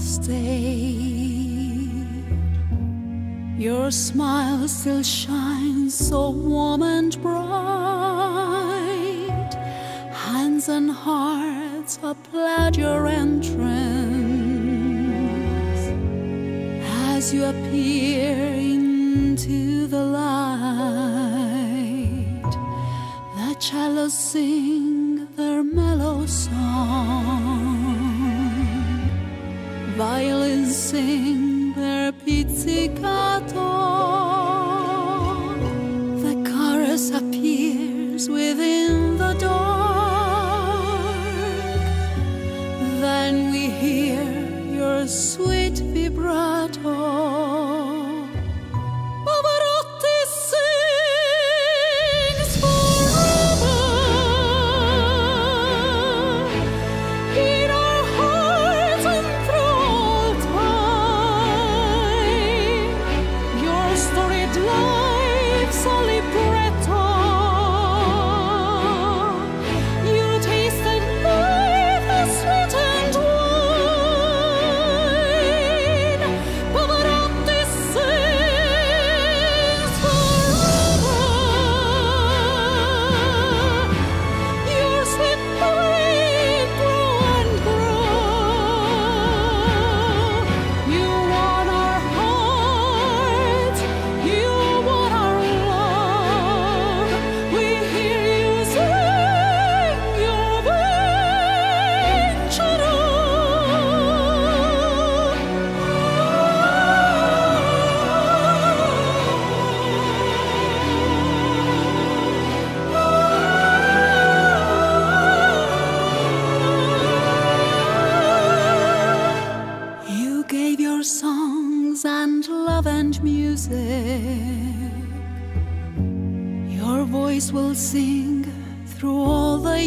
stayed. Your smile still shines so warm and bright. Hands and hearts applaud your entrance as you appear into the light. The cellos sing their mellow song, violins sing their pizzicato. The chorus appears within the dark. Then we hear your sweet vibrato. Pavarotti sings forever in our hearts and through all time. Your storied life's a libretto. You tasted life as sweet and wine. Pavarotti sings forever. Your sweet memory grow and grow. You won our hearts, you won our love. We hear you sing your Vincero. You gave your songs and love and music. Your voice will sing through all the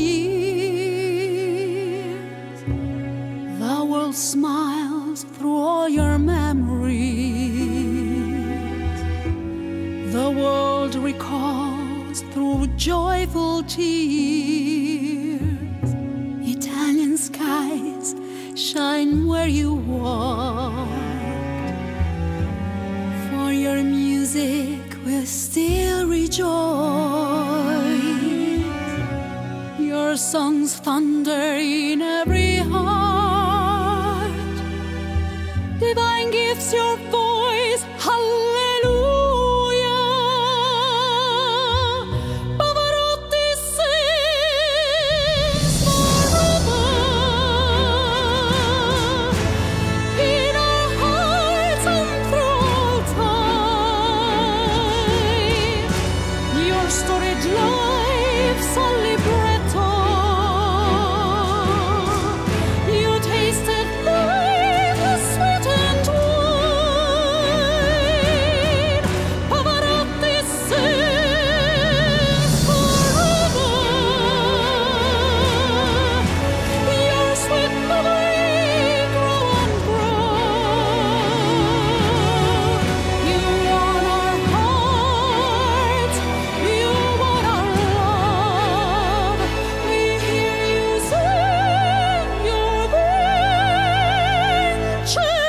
years. The world smiles through all your memories. The world recalls through joyful tears. Italian skies shine where you walked. For your music will still rejoice. Your songs thunder in every heart. Divine gifts your voice, hallelujah. Pavarotti sings forever in our hearts and through all time. Your storied life's a libretto. You tasted life as sweet and wine. Pavarotti sings forever. Your sweet memory grow and grow. You won our hearts, you won our love. We hear you sing your Vincero.